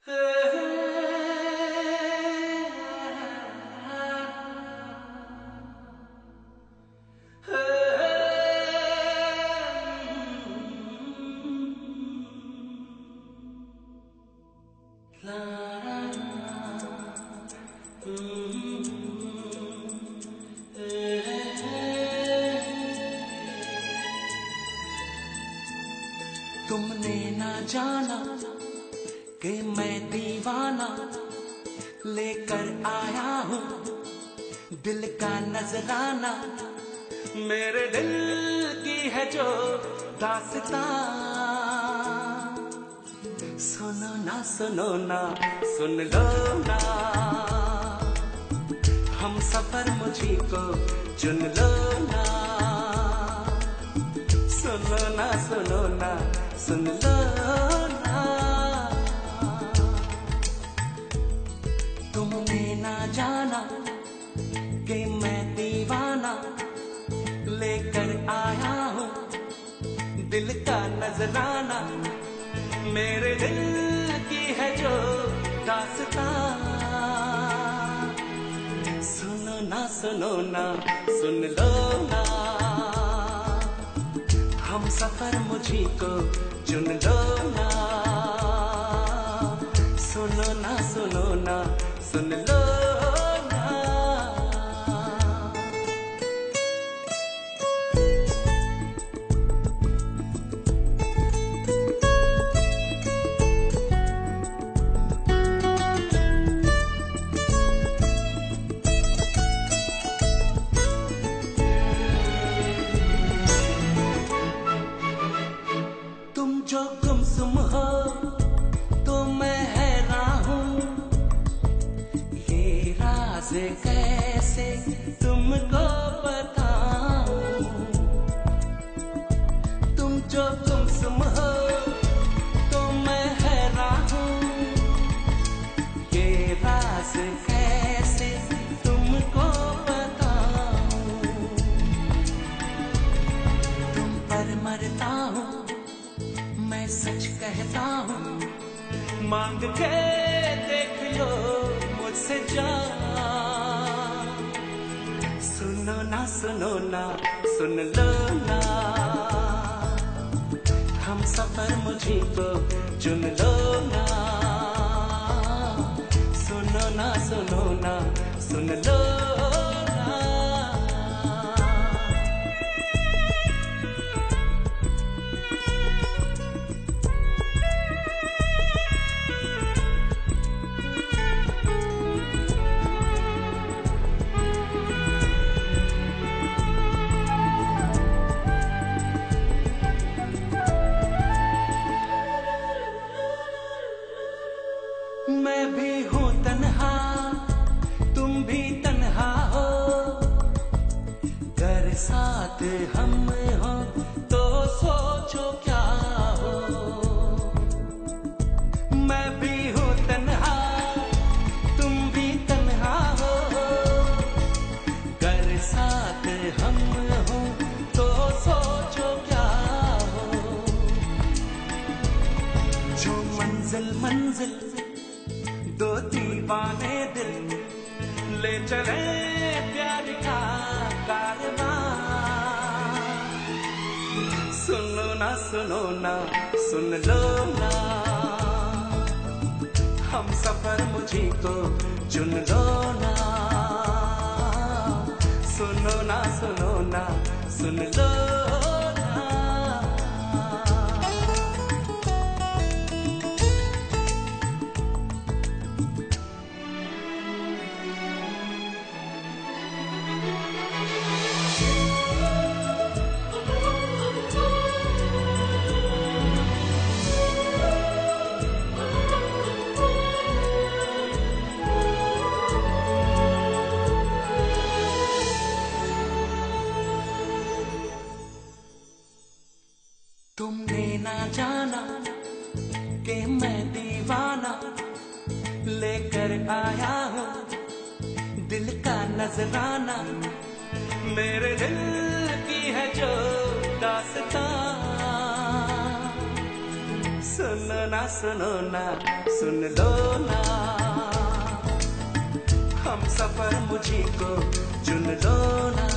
तुमने ना जाना कि मैं दीवाना लेकर आया हूँ दिल का नजराना। मेरे दिल की है जो दास्तां, सुनो ना सुन लो ना, हम सफर मुझी को चुन लो ना। सुनो ना सुन लो ना। तुमने ना जाना कि मैं दीवाना लेकर आया हूँ दिल का नजराना। मेरे दिल की है जो दास्तां, सुनो ना सुन लो ना, हम सफर मुझी को चुन लो ना। सुनो ना सुन लो ना। तुम जो गुमसुम हो तो मैं हैरान हूँ, ये राज कैसे तुमको बताऊं। तुम जो गुमसुम हो तो मैं हैरान हूँ, ये राज कैसे तुमको बताऊं। तुम पर मरता हूँ मैं सच कहता हूँ, मांग के देख लो मुझसे जान। सुनो ना सुन लो ना, हम सफर मुझी को चुन लो ना। सुनो ना सुन लो ना। मैं भी हूँ तन्हा तुम भी तन्हा हो, अगर साथ हम हो तो सोचो क्या हो। मैं भी हूँ तन्हा तुम भी तन्हा हो, अगर साथ हम हो तो सोचो क्या हो। जो मंजिल दो दीवाने दिल ले चले प्यार का कारवां। सुनो ना सुन लो ना, हम सफर मुझी को चुन लो ना। सुनो ना सुन लो ना। तुमने ना जाना कि मैं दीवाना लेकर आया हूँ दिल का नजराना। मेरे दिल की है जो दास्तां, सुनो ना सुन लो ना, हम सफर मुझी को चुन लो ना।